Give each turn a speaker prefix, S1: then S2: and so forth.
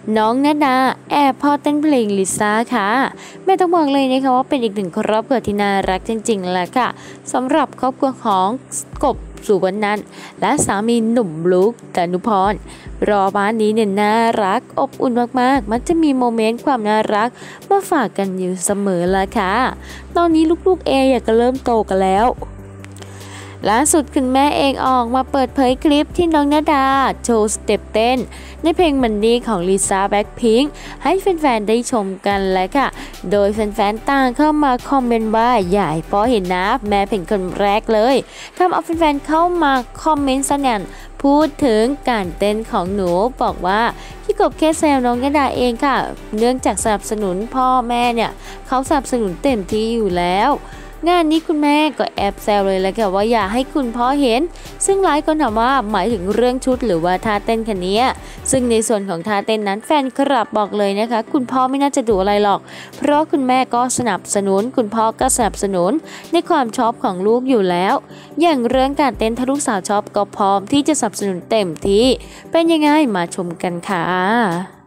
S1: น้องนาดาแอบพ่อเต้นเพลงลิซ่าค่ะแม่ต้องบอกเลยนะคะว่าเป็นอีกหนึ่งครอบครัวที่น่ารักจริงๆแหละค่ะสำหรับครอบครัวของกบสุวรรณันท์และสามีหนุ่มบลุ๊กดานุพรรอบ้านนี้เนี่ยน่ารักอบอุ่นมากๆมันจะมีโมเมนต์ความน่ารักมาฝากกันอยู่เสมอละค่ะตอนนี้ลูกๆอยากจะเริ่มโตกันแล้วล่าสุดคุณแม่เองออกมาเปิดเผยคลิปที่น้องนาดาโชว์สเต็ปเต้นในเพลงมันนี่ของลิซ่าแบล็คพิงค์ให้แฟนๆได้ชมกันแล้วค่ะโดยแฟนๆต่างเข้ามาคอมเมนต์ว่าใหญ่พอเห็นนะแม่เป็นคนแรกเลยทำเอาแฟนๆเข้ามาคอมเมนต์สนั่นพูดถึงการเต้นของหนูบอกว่าพี่กบแค่แซวน้องนาดาเองค่ะเนื่องจากสนับสนุนพ่อแม่เนี่ยเขาสนับสนุนเต็มที่อยู่แล้วงานนี้คุณแม่ก็แอบแซวเลยแหละค่ะว่าอยากให้คุณพ่อเห็นซึ่งหลายคนถามว่าหมายถึงเรื่องชุดหรือว่าท่าเต้นคันนี้ซึ่งในส่วนของท่าเต้นนั้นแฟนคลับบอกเลยนะคะคุณพ่อไม่น่าจะดูอะไรหรอกเพราะคุณแม่ก็สนับสนุนคุณพ่อก็สนับสนุนในความชอบของลูกอยู่แล้วอย่างเรื่องการเต้นถ้าลูกสาวชอบก็พร้อมที่จะสนับสนุนเต็มที่เป็นยังไงมาชมกันค่ะ